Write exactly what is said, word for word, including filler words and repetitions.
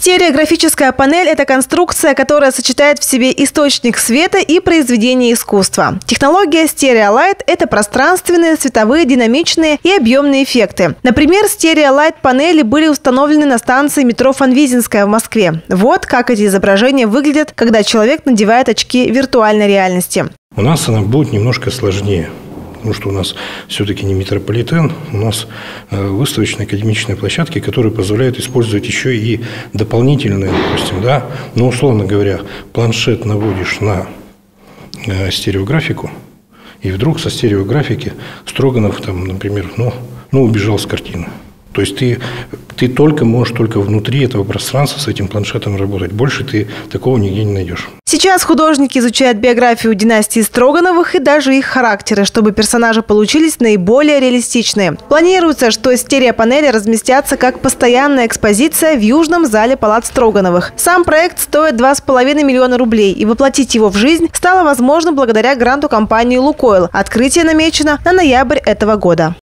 Стереографическая панель – это конструкция, которая сочетает в себе источник света и произведение искусства. Технология Stereolight – это пространственные, световые, динамичные и объемные эффекты. Например, Stereolight-панели были установлены на станции метро Фанвизинская в Москве. Вот как эти изображения выглядят, когда человек надевает очки виртуальной реальности. У нас она будет немножко сложнее. Потому что у нас все-таки не метрополитен, у нас выставочные академичные площадки, которые позволяют использовать еще и дополнительные, допустим, да, ну, условно говоря, планшет наводишь на стереографику, и вдруг со стереографики Строганов, там, например, ну, ну, убежал с картины. То есть ты, ты только можешь только внутри этого пространства с этим планшетом работать. Больше ты такого нигде не найдешь. Сейчас художники изучают биографию династии Строгановых и даже их характеры, чтобы персонажи получились наиболее реалистичные. Планируется, что стереопанели разместятся как постоянная экспозиция в Южном зале Палат Строгановых. Сам проект стоит два с половиной миллиона рублей, и воплотить его в жизнь стало возможно благодаря гранту компании «Лукойл». Открытие намечено на ноябрь этого года.